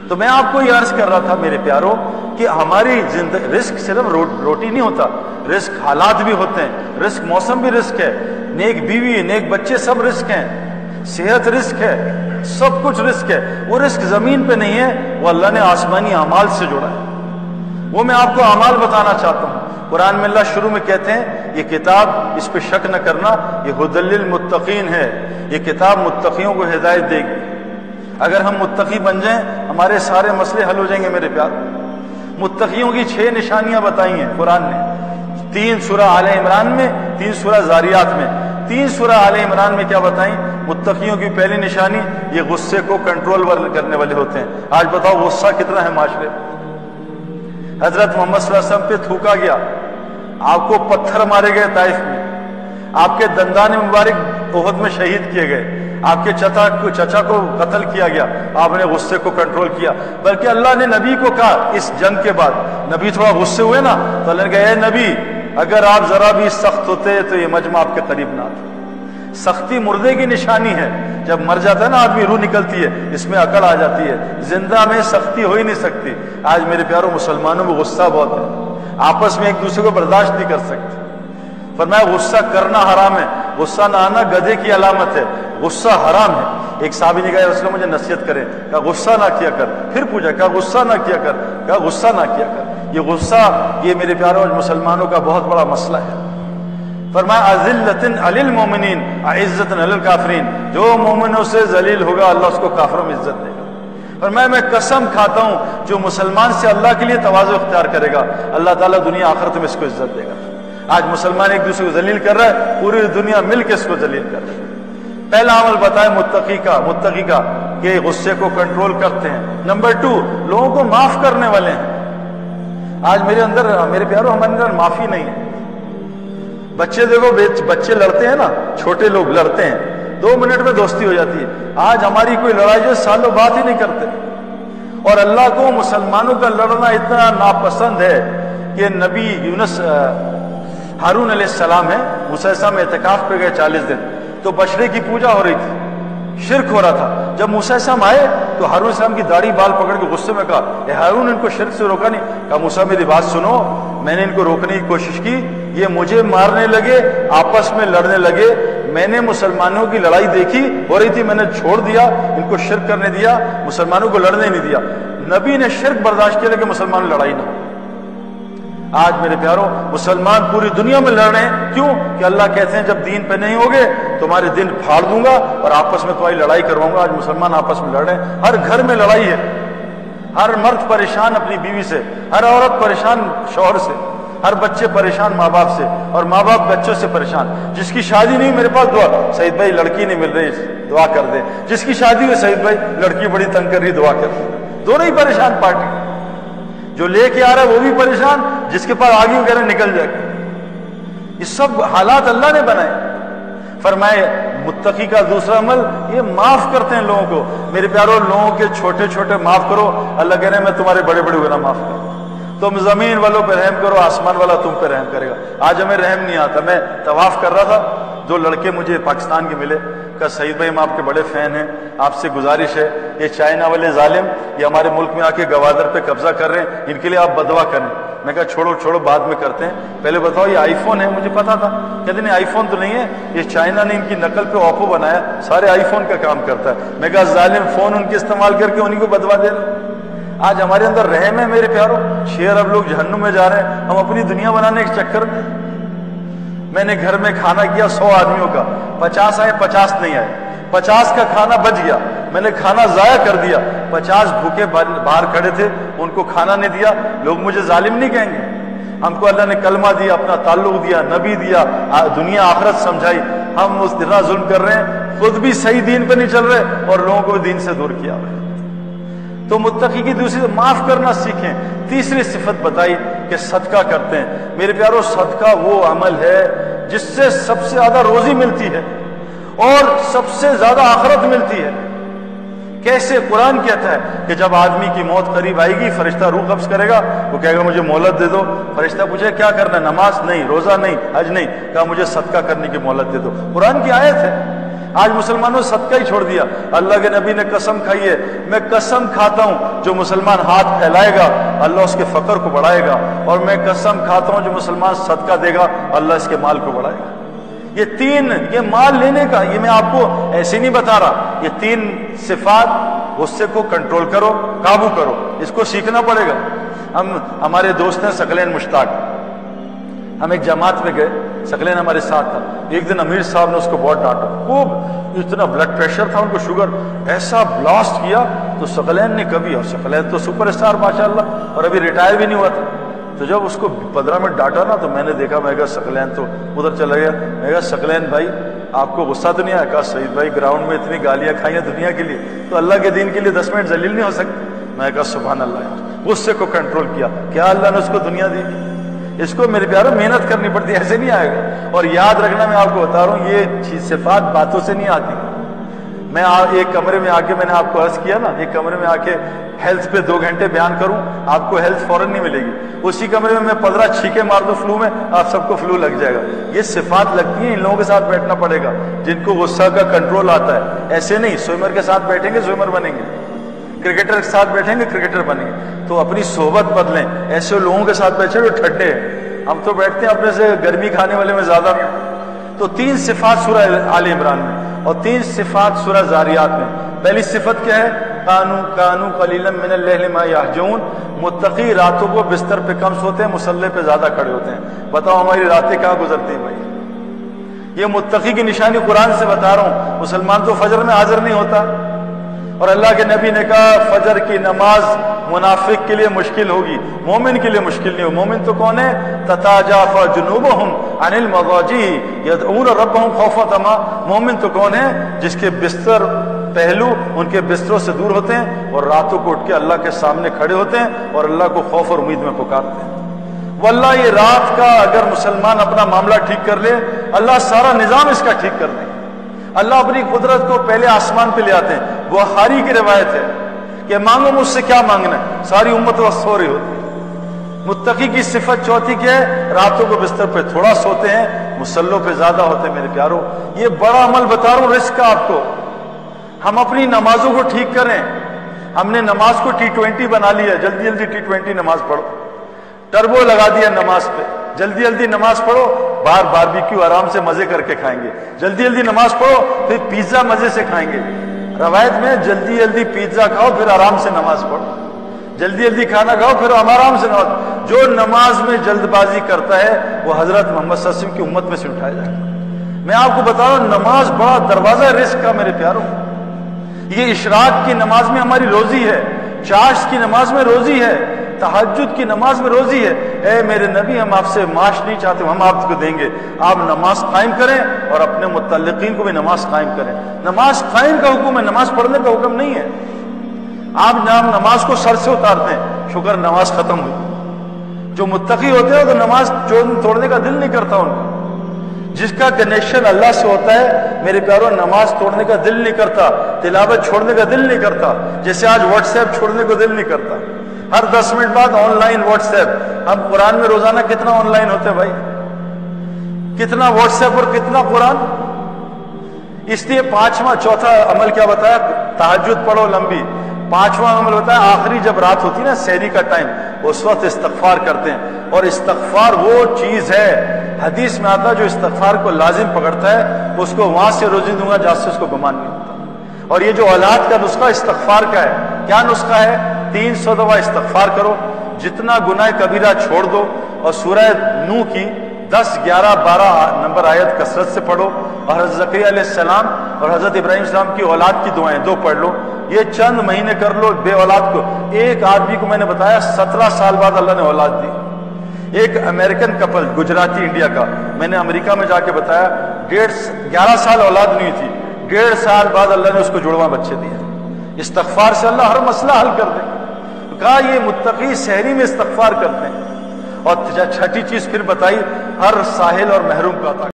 تو میں آپ کو یہ عرض کر رہا تھا میرے پیاروں کہ ہماری رزق صرف روٹی نہیں ہوتا، رزق حالات بھی ہوتے ہیں، رزق موسم بھی رزق ہے، نیک بیوی نیک بچے سب رزق ہیں، صحت رزق ہے، سب کچھ رزق ہے۔ وہ رزق زمین پہ نہیں ہے، وہ اللہ نے آسمانی اعمال سے جوڑا ہے۔ وہ میں آپ کو اعمال بتانا چاہتا ہوں۔ قرآن میں اللہ شروع میں کہتے ہیں یہ کتاب، اس پہ شک نہ کرنا، یہ ھدی للمتقین ہے، یہ کتاب متقیوں کو ہدایت دے گی۔ اگر ہم متقی بن جائیں ہمارے سارے مسئلے حل ہو جائیں گے میرے پیار۔ متقیوں کی 6 نشانیاں بتائی ہیں قرآن نے، 3 سورہ آل عمران میں، 3 سورہ زاریات میں۔ 3 سورہ آل عمران میں کیا بتائیں؟ متقیوں کی پہلی نشانی یہ غصے کو کنٹرول کرنے والے ہوتے ہیں۔ آج بتاؤ غصہ کتنا ہے معاشرے؟ حضرت محمد صلی اللہ علیہ وسلم پہ تھوکا گیا، آپ کو پتھر مارے گئے طائف میں، آپ کے دندان مبارک احد میں شہید کیے گئے، آپ کے چچا کو قتل کیا گیا، آپ نے غصے کو کنٹرول کیا۔ بلکہ اللہ نے نبی کو کہا اس جنگ کے بعد، نبی تھوڑا غصے ہوئے نا تو اللہ نے کہا اے نبی اگر آپ ذرا بھی سخت ہوتے تو یہ مجمع آپ کے قریب نہ آتا۔ سختی مردے کی نشانی ہے، جب مر جاتا ہے نا آدمی روح نکلتی ہے، اس میں عقل آ جاتی ہے، زندہ میں سختی ہو ہی نہیں سکتی۔ آج میرے پیاروں مسلمانوں میں غصہ بہت ہے، آپس میں ایک دوسرے کو برداشت نہیں کر سکتے۔ فرمایا غصہ کرنا حرام ہے، غصہ نہ آنا گدھے کی علامت ہے، غصہ حرام ہے۔ ایک صحابی نے کہا یا رسول اللہ مجھے نصیحت کرے، کہا غصہ نہ کیا کر۔ پھر پوچھا کہا غصہ نہ کیا کر، کہا غصہ نہ کیا کر۔ یہ غصہ یہ میرے پیاروں مسلمانوں کا بہت بڑا مسئلہ ہے۔ فرمایا اذلۃ علی المؤمنین عزۃ علی الکافرین، جو مومنوں سے ذلیل ہوگا اللہ اس کو کافروں میں عزت دے گا۔ فرمایا میں قسم کھاتا ہوں جو مسلمان سے اللہ کے لیے تواضع اختیار کرے گا اللہ تعالیٰ دنیا آخرت میں اس کو عزت دے گا۔ آج مسلمان ایک دوسرے کو ذلیل کر رہا ہے، پوری دنیا مل کے اس کو ذلیل کر رہی ہے۔ پہلا عمل بتایا متقی کا کہ غصے کو کنٹرول کرتے ہیں۔ نمبر 2 لوگوں کو معاف کرنے والے ہیں۔ آج میرے پیاروں ہمارے اندر معافی نہیں ہے۔ بچے دیکھو، بچے لڑتے ہیں نا، چھوٹے لوگ لڑتے ہیں، 2 منٹ میں دوستی ہو جاتی ہے۔ آج ہماری کوئی لڑائی جو سالوں بات ہی نہیں کرتے، اور اللہ کو مسلمانوں کا لڑنا اتنا ناپسند ہے کہ نبی یونس ہارون علیہ السلام ہے، موسیٰ علیہ السلام اعتکاف پہ گئے 40 دن، تو بچڑے کی پوجا ہو رہی تھی، شرک ہو رہا تھا۔ جب موسیٰ علیہ السلام آئے تو ہارون علیہ السلام کی داڑھی بال پکڑ کے غصے میں کہا اے ہارون ان کو شرک سے روکا نہیں؟ کہا موسیٰ میری بات سنو، میں نے ان کو روکنے کی کوشش کی، یہ مجھے مارنے لگے، آپس میں لڑنے لگے، میں نے مسلمانوں کی لڑائی دیکھی ہو رہی تھی، میں نے چھوڑ دیا، ان کو شرک کرنے دیا، مسلمانوں کو لڑنے نہیں دیا۔ نبی نے شرک برداشت کیا لیکن مسلمان لڑائی نہ ہو۔ آج میرے پیاروں مسلمان پوری دنیا میں لڑ رہے ہیں، کیوں کہ اللہ کہتے ہیں جب دین پہ نہیں ہوگے تمہارے دن پھاڑ دوں گا اور آپس میں تمہاری لڑائی کرواؤں گا۔ آج مسلمان آپس میں لڑ رہے ہیں، ہر گھر میں لڑائی ہے، ہر مرد پریشان اپنی بیوی سے، ہر عورت پریشان شوہر سے، ہر بچے پریشان ماں باپ سے، اور ماں باپ بچوں سے پریشان۔ جس کی شادی نہیں میرے پاس دعا، سعید بھائی لڑکی نہیں مل رہی دعا کر دے، جس کی شادی ہوئی سعید بھائی لڑکی بڑی تنگ کر رہی دعا کر دے، دونوں ہی پریشان پارٹی، جو لے کے آ رہا ہے وہ بھی پریشان، جس کے پاس آگے وغیرہ نکل جائے گا۔ یہ سب حالات اللہ نے بنائے۔ فرمائے متقی کا دوسرا عمل یہ معاف کرتے ہیں لوگوں کو۔ میرے پیاروں لوگوں کے چھوٹے چھوٹے معاف کرو، اللہ کہہ رہے ہیں میں تمہارے بڑے بڑے گناہ معاف کروں۔ تم زمین والوں پہ رحم کرو، آسمان والا تم پہ رحم کرے گا۔ آج ہمیں رحم نہیں آتا۔ میں طواف کر رہا تھا، 2 لڑکے مجھے پاکستان کے ملے، کہا سعید بھائی ہم آپ کے بڑے فین ہیں، آپ سے گزارش ہے یہ چائنا والے ظالم یہ ہمارے ملک میں آ کے گوادر پہ قبضہ کر رہے ہیں، ان کے لیے آپ بدعا کریں۔ میں کہا چھوڑو بعد میں کرتے ہیں، پہلے بتاؤ یہ آئی فون ہے؟ مجھے پتا تھا، کہتے نہیں آئی فون تو نہیں ہے، یہ چائنا نے ان کی نقل پہ اوپو بنایا، سارے آئی فون کا کام کرتا ہے۔ میں کہا ظالم فون ان کے استعمال کر کے انہیں کو بدوا دے رہے۔ آج ہمارے اندر رحم ہے میرے پیاروں، 6 ارب لوگ جہنم میں جا رہے ہیں، ہم اپنی دنیا بنانے کے چکر میں۔ میں نے گھر میں کھانا کیا 100 آدمیوں کا، 50 آئے 50 نہیں آئے، 50 کا کھانا بچ گیا، میں نے کھانا ضائع کر دیا، 50 بھوکے باہر کھڑے تھے ان کو کھانا نہیں دیا۔ لوگ مجھے ظالم نہیں کہیں گے؟ ہم کو اللہ نے کلمہ دیا، اپنا تعلق دیا، نبی دیا، دنیا آخرت سمجھائی، ہم اس اتنا ظلم کر رہے ہیں، خود بھی صحیح دین پہ نہیں چل رہے اور لوگوں کو دین سے دور کیا ہوا ہے۔ تو متقی کی دوسری معاف کرنا سیکھیں۔ تیسری صفت بتائی کہ صدقہ کرتے ہیں۔ میرے پیاروں صدقہ وہ عمل ہے جس سے سب سے زیادہ روزی ملتی ہے اور سب سے زیادہ آخرت ملتی ہے۔ کیسے؟ قرآن کہتا ہے کہ جب آدمی کی موت قریب آئے گی فرشتہ روح قبض کرے گا، وہ کہے گا مجھے مہلت دے دو۔ فرشتہ پوچھے کیا کرنا ہے؟ نماز نہیں، روزہ نہیں، حج نہیں، کہا مجھے صدقہ کرنے کی مہلت دے دو۔ قرآن کی آیت ہے۔ آج مسلمانوں نے صدقہ ہی چھوڑ دیا. اللہ کے نبی نے قسم کھائی ہے, میں قسم کھاتا ہوں جو مسلمان ہاتھ پھیلائے گا اللہ اس کے فقر کو بڑھائے گا, اور میں قسم کھاتا ہوں جو مسلمان صدقہ دے گا اللہ اس کے مال کو بڑھائے گا. یہ تین, یہ مال لینے کا, یہ میں آپ کو ایسے نہیں بتا رہا, یہ تین صفات, غصے کو کنٹرول کرو, قابو کرو, اس کو سیکھنا پڑے گا. ہمارے دوست ہیں ثقلین مشتاق, ہم ایک جماعت میں گئے, ثقلین ہمارے ساتھ تھا. ایک دن امیر صاحب نے اس کو بہت ڈانٹا, خوب, اتنا بلڈ پریشر تھا ان کو, شوگر ایسا بلاسٹ کیا. تو ثقلین نے کبھی, اور ثقلین تو سپر اسٹار ماشاءاللہ, اور ابھی ریٹائر بھی نہیں ہوا تھا, تو جب اس کو 15 منٹ ڈانٹا نا تو میں نے دیکھا, میں کہا ثقلین تو ادھر چلا گیا. میں کہا ثقلین بھائی آپ کو غصہ تو نہیں آیا؟ کہا سعید بھائی گراؤنڈ میں اتنی گالیاں کھائی ہیں دنیا کے لیے, تو اللہ کے دین کے لیے 10 منٹ ذلیل نہیں ہو سکتے. میں کہا سبحان اللہ یار, غصے کو کنٹرول کیا, کیا اللہ نے اس کو دنیا دی. اس کو میرے پیاروں محنت کرنی پڑتی ہے, ایسے نہیں آئے گا. اور یاد رکھنا, میں آپ کو بتا رہا ہوں یہ صفات باتوں سے نہیں آتی. میں ایک کمرے میں آ کے, میں نے آپ کو عرض کیا نا, ایک کمرے میں آ کے ہیلتھ پہ 2 گھنٹے بیان کروں, آپ کو ہیلتھ فوراً نہیں ملے گی. اسی کمرے میں 15 چھینکے مار دو فلو میں, آپ سب کو فلو لگ جائے گا. یہ صفات لگتی ہیں, ان لوگوں کے ساتھ بیٹھنا پڑے گا جن کو غصہ کا کنٹرول آتا ہے. ایسے نہیں سوئمر کے ساتھ بیٹھیں گے سوئمر بنیں گے, کرکٹر کے ساتھ بیٹھیں گے کرکٹر بنیں گے. تو اپنی صحبت بدلیں, ایسے لوگوں کے ساتھ بیٹھے جو ٹھڈے ہیں. ہم تو بیٹھتے ہیں اپنے سے گرمی کھانے والے میں زیادہ. تو 3 صفات سورہ آل عمران میں, اور 3 صفات سورہ زاریات میں. پہلی صفت کیا ہے؟ کانو قلیلا من اللیل ما یہجعون, متقی راتوں کو بستر پہ کم سوتے ہیں, مصلی پہ زیادہ کھڑے ہوتے ہیں. بتاؤ ہماری راتیں کہاں گزرتی ہیں بھائی؟ یہ متقی کی نشانی قرآن سے بتا رہا ہوں. مسلمان تو فجر میں حاضر نہیں ہوتا, اور اللہ کے نبی نے کہا فجر کی نماز منافق کے لیے مشکل ہوگی, مومن کے لیے مشکل نہیں ہو. مومن تو کون ہے؟ تتاجافا جنوبہم عن المضاجع یدعون ربہم خوفا وطمعا. مومن تو کون ہے؟ جس کے بستر پہلو ان کے بستروں سے دور ہوتے ہیں, اور راتوں کو اٹھ کے اللہ کے سامنے کھڑے ہوتے ہیں, اور اللہ کو خوف اور امید میں پکارتے ہیں. واللہ یہ رات کا اگر مسلمان اپنا معاملہ ٹھیک کر لے, اللہ سارا نظام اس کا ٹھیک کر دے. اللہ اپنی قدرت کو پہلے آسمان پہ لے آتے ہیں. بخاری کی روایت ہے کہ مانگو مجھ سے کیا مانگنا ہے, ساری امت وقت سو رہی ہوتی ہے. متقی کی صفت چوتھی کیا ہے؟ راتوں کو بستر پہ تھوڑا سوتے ہیں, مصلوں پہ زیادہ ہوتے ہیں. میرے پیاروں, یہ بڑا عمل بتا رہا ہوں رزق کا آپ کو. ہم اپنی نمازوں کو ٹھیک کریں. ہم نے نماز کو T20 بنا لیا, جلدی جلدی T20 نماز پڑھو, ٹربو لگا دیا نماز پہ, جلدی جلدی نماز پڑھو. باہر باربیکیو آرام سے مزے کر کے کھائیں گے, جلدی جلدی نماز پڑھو, پھر پیزا مزے سے کھائیں گے. روایت میں جلدی جلدی پیزا کھاؤ پھر آرام سے نماز پڑھو, جلدی جلدی کھانا کھاؤ پھر آرام سے نماز. جو نماز میں جلد بازی کرتا ہے وہ حضرت محمد صلی اللہ علیہ وسلم کی امت میں سے اٹھایا جائے گا. میں آپ کو بتا رہا ہوں نماز بڑا دروازہ ہے رزق کا میرے پیاروں. یہ اشراق کی نماز میں ہماری روزی ہے, چاشت کی نماز میں روزی ہے, تہجد کی نماز میں روزی ہے. اے میرے نبی, ہم آپ سے معاش نہیں چاہتے, ہم آپ کو دیں گے. آپ نماز قائم کریں اور اپنے متعلقین کو بھی نماز قائم کریں. نماز قائم کا حکم ہے, نماز پڑھنے کا حکم نہیں ہے. آپ نماز کو سر سے اتارتے ہیں, شکر نماز ختم ہوئی. جو متقی ہوتے ہیں تو نماز توڑنے کا دل نہیں کرتا ان کا. جس کا کنیکشن اللہ سے ہوتا ہے میرے پیاروں, نماز توڑنے کا دل نہیں کرتا, تلاوت چھوڑنے کا دل نہیں کرتا. جیسے آج واٹس ایپ چھوڑنے کو دل نہیں کرتا, ہر 10 منٹ بعد آن لائن واٹس ایپ. ہم قرآن میں روزانہ کتنا آن لائن ہوتے ہیں بھائی, کتنا واٹس ایپ اور کتنا قرآن. اس لیے چوتھا عمل کیا بتایا؟ تہجد پڑھو لمبی. 5واں عمل بتایا آخری جب رات ہوتی ہے نا, سحری کا ٹائم, اس وقت استغفار کرتے ہیں. اور استغفار وہ چیز ہے, حدیث میں آتا ہے جو استغفار کو لازم پکڑتا ہے اس کو وہاں سے روزی دوں گا جہاں سے اس کو گمان نہیں ہوتا. اور یہ جو اولاد کا نسخہ استغفار کا ہے, کیا نسخہ ہے؟ 300 دفعہ استغفار کرو, جتنا گناہ کبیرہ چھوڑ دو, اور سورہ نوح کی 10, 11, 12 نمبر آیت کثرت سے پڑھو, اور حضرت زکریا علیہ السلام اور حضرت ابراہیم السلام کی اولاد کی دعائیں 2 پڑھ لو. یہ چند مہینے کر لو. بے اولاد کو, ایک آدمی کو میں نے بتایا 17 سال بعد اللہ نے اولاد دی. ایک امریکن کپل, گجراتی انڈیا کا, میں نے امریکہ میں جا کے بتایا 11 سال اولاد نہیں تھی, 1.5 سال بعد اللہ نے اس کو جڑواں بچے دیے. استغفار سے اللہ ہر مسئلہ حل کر دے. کہا یہ متقی سحری میں استغفار کرتے ہیں. اور چھٹی چیز پھر بتائی, ہر ساحل اور محروم کا عطا.